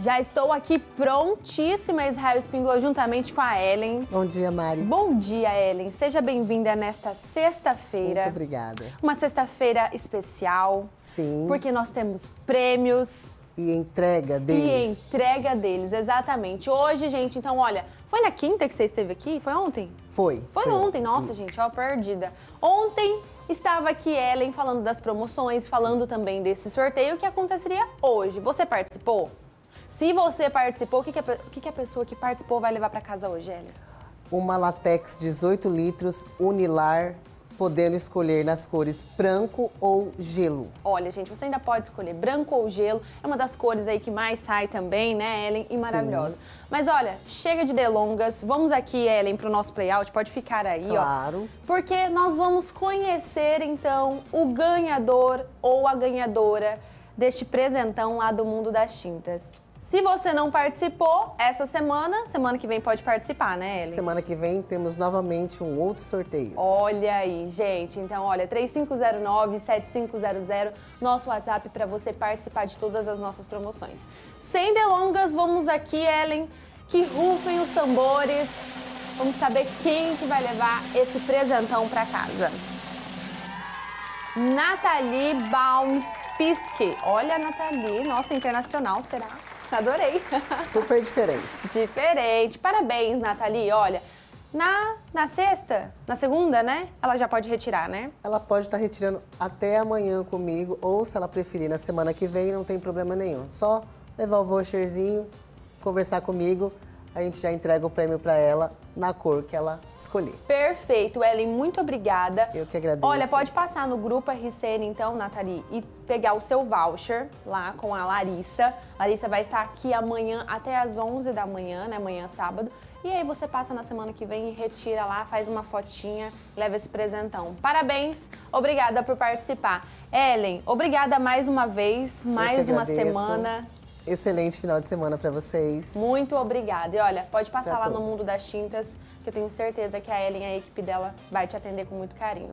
Já estou aqui prontíssima, Israel Spínola, juntamente com a Ellen. Bom dia, Mari. Bom dia, Ellen. Seja bem-vinda nesta sexta-feira. Muito obrigada. Uma sexta-feira especial. Sim. Porque nós temos prêmios. E entrega deles. E entrega deles, exatamente. Hoje, gente, então, olha, foi na quinta que você esteve aqui? Foi ontem? Foi. Foi ontem, nossa, Isso. gente, ó, perdida. Ontem estava aqui Ellen falando das promoções, falando também desse sorteio que aconteceria hoje. Você participou? Se você participou, o que a pessoa que participou vai levar para casa hoje, Ellen? Uma Latex 18 litros Unilar, podendo escolher nas cores branco ou gelo. Olha, gente, você ainda pode escolher branco ou gelo. É uma das cores aí que mais sai também, né, Ellen? E maravilhosa. Sim. Mas olha, chega de delongas. Vamos aqui, Ellen, para o nosso playout. Pode ficar aí, claro. Ó. Porque nós vamos conhecer, então, o ganhador ou a ganhadora deste presentão lá do Mundo das Tintas. Se você não participou essa semana que vem pode participar, né, Ellen? Semana que vem temos novamente um outro sorteio. Olha aí, gente. Então, olha, 3509-7500, nosso WhatsApp para você participar de todas as nossas promoções. Sem delongas, vamos aqui, Ellen, que rufem os tambores. Vamos saber quem que vai levar esse presentão para casa. Nathalie Baumspiske. Olha a Nathalie, nossa, internacional, será? Adorei. Super diferente. Diferente. Parabéns, Nathalie. Olha, na sexta, na segunda, né? Ela já pode retirar, né? Ela pode estar retirando até amanhã comigo, ou se ela preferir na semana que vem, não tem problema nenhum. Só levar o voucherzinho, conversar comigo, a gente já entrega o prêmio para ela na cor que ela escolher. Perfeito, Ellen, muito obrigada. Eu que agradeço. Olha, pode passar no grupo RCN, então, Nathalie, e pegar o seu voucher lá com a Larissa. Larissa vai estar aqui amanhã até às 11 da manhã, né, amanhã sábado. E aí você passa na semana que vem e retira lá, faz uma fotinha, leva esse presentão. Parabéns, obrigada por participar. Ellen, obrigada mais uma vez, mais uma semana. Excelente final de semana para vocês. Muito obrigada. E olha, pode passar lá no todos. Mundo das Tintas, que eu tenho certeza que a Ellen e a equipe dela vai te atender com muito carinho.